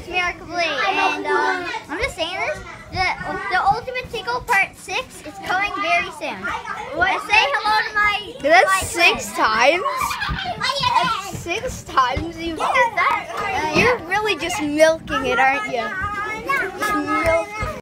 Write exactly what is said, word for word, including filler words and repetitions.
remarkably, and um, I'm just saying this. The the ultimate tickle part six is coming very soon. What? Say hello to my. That's my six friend. times. That's six times. You. What is that? Uh, You're really just milking it, aren't you?